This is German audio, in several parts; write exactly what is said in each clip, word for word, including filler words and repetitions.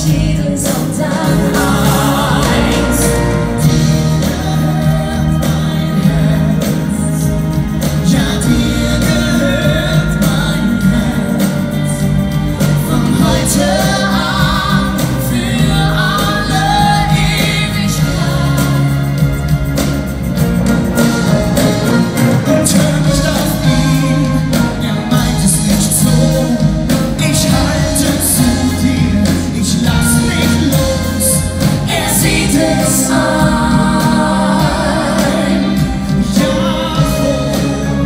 jeden Sonntag eins. Ja, dir gehört mein Herz. Von heute an für alle Ewigkeit. Und hör nicht auf ihn, er meint es nicht so. Ich halte zu dir, ich lass nicht los. Er sieht es ein. Jawohl.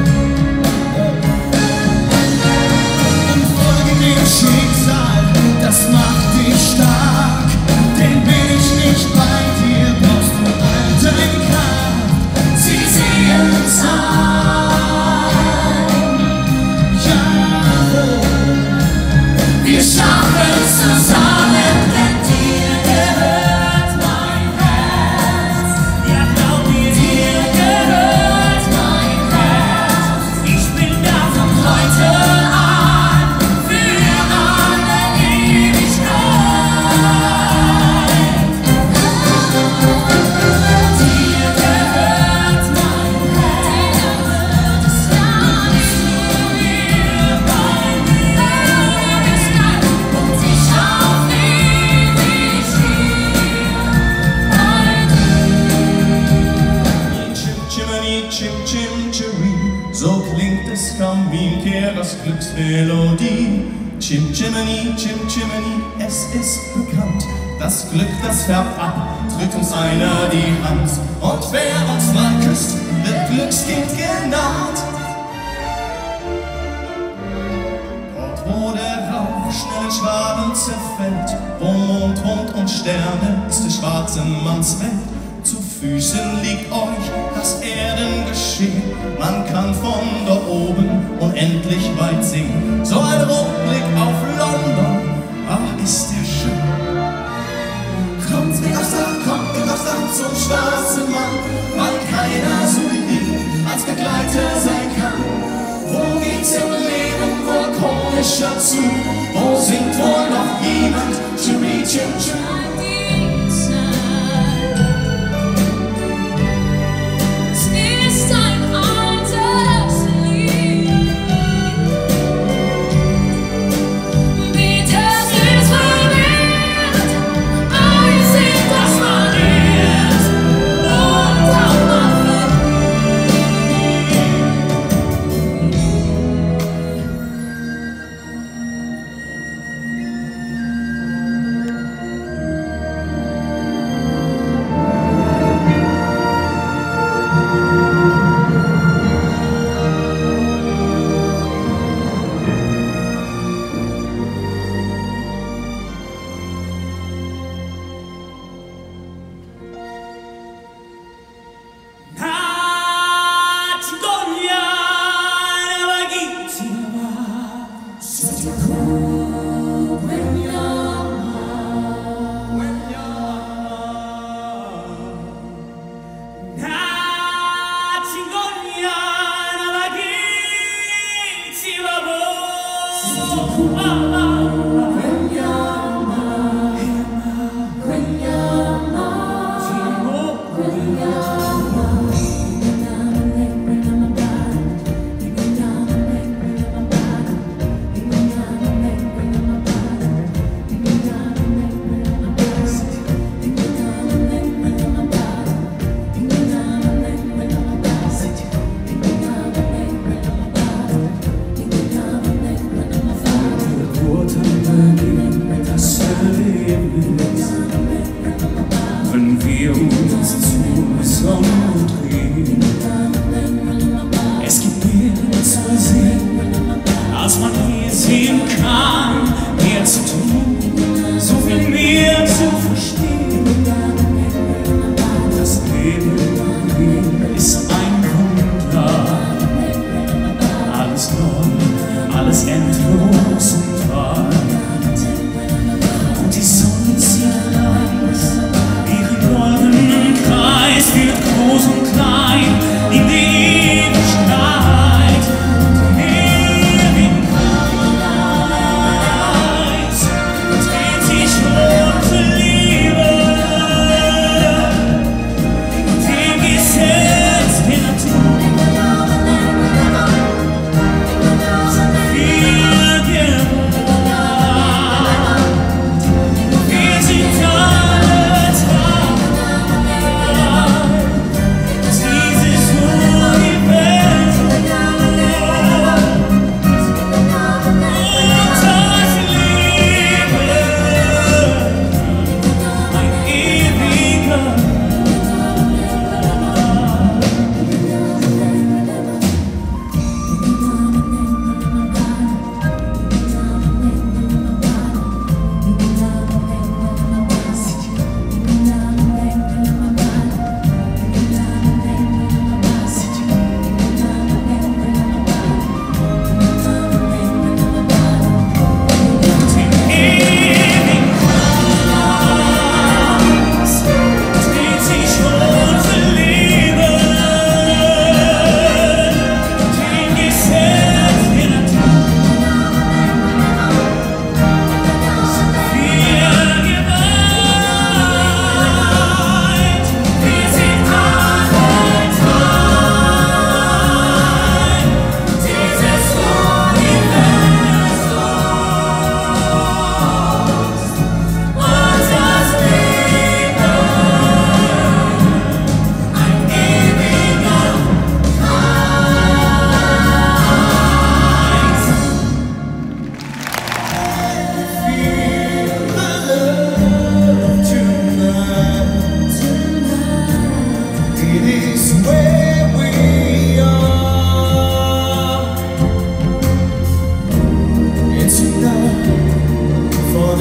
Und folge dem Schicksal, das macht dich stark. Denn bin ich nicht bei dir, brauchst du all deine Kraft. Sie sehen's ein. Jawohl. Wir schaffen's zusammen, denn dir gehört mein Herz. Ja, glaub mir, dir gehört mein Herz. Ich bin da von heute an für alle Ewigkeit. Dir gehört mein Herz. Ja, nicht nur mir, bei mir und ich auf ewig hier bei Chim Chimney, Chim Chim Chiri, so klingt des Kaminkehrers Glücksmelodie. Chim Chimney, Chim Chimney, es ist bekannt, das Glück, das färbt ab, drückt uns einer die Hand. Und wer uns mal küsst, wird Glückskind genannt. Dort, wo der Rauch schnell in Schwaden zerfällt, wo Mond, Mond und Sterne ist des schwarzen Manns Welt. Zu Füßen liegt euch das Erdengeschehen, man kann von da oben unendlich weit sehen. So ein Rundblick auf London, ach ist der schön. Kommt mit aufs Dach, kommt mit aufs Dach zum schwarzen Mann, weil keiner so wie ihn als Begleiter sein kann. Wo geht's im Leben wohl komischer zu? Wo singt wohl noch jemand Chiri Chim Chim? Es ist ein altes Lied. Bitte es verwirrt, aber ihr seht, dass man ist und auch mal verliert.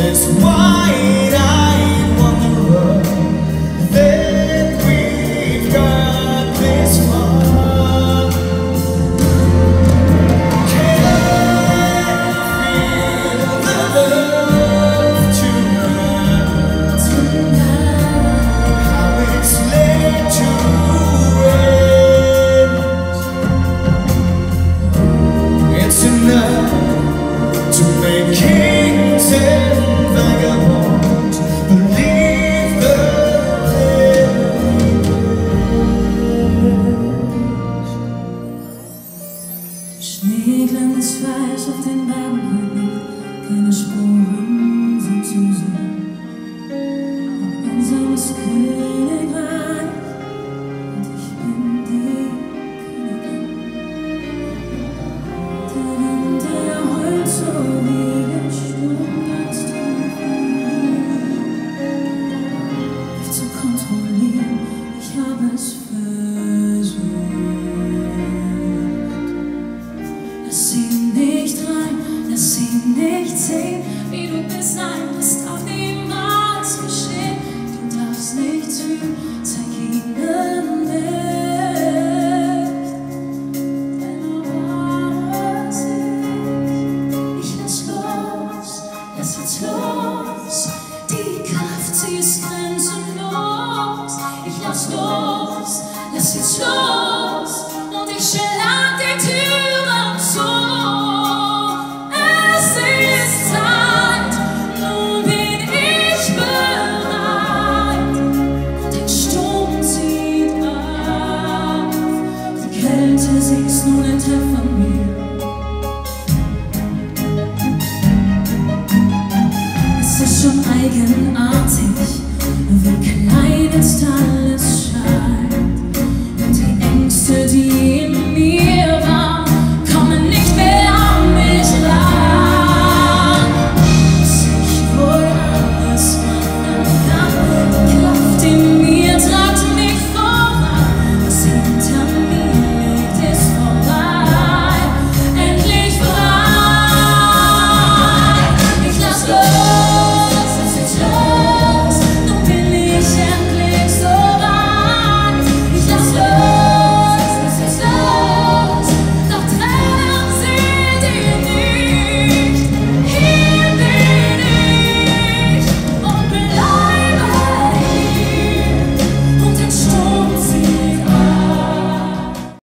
this wide-eyed wanderer that we've got this far. Can feel the love tonight, how it's laid to rest. It's enough to make kings and vagabonds believe the rest. Schneeglanz weiß auf den Bergen heute noch, keine Spuren sind zu sehen. Einsames Königreich und ich bin die Königin. Der Wind, der heult so wie der Sturm ganz tief in mir. Mich zu kontrollieren, ich habe es versucht. Lass sie nicht rein, lass sie nicht sehen, wie du bist, nein, das darf niemals geschehen. Du darfst nichts fühlen, zeig ihnen nicht. Denn du warst ich, ich lass los, lass jetzt los. Die Kraft, sie ist grenzenlos. Ich lass los, lass jetzt los. Und ich schlag die Türen zu. Es ist Zeit, nun bin ich bereit. Und der Sturm zieht auf. Die Kälte, sie ist nun ein Teil von mir. Es ist schon eigenartig, wie klein jetzt alles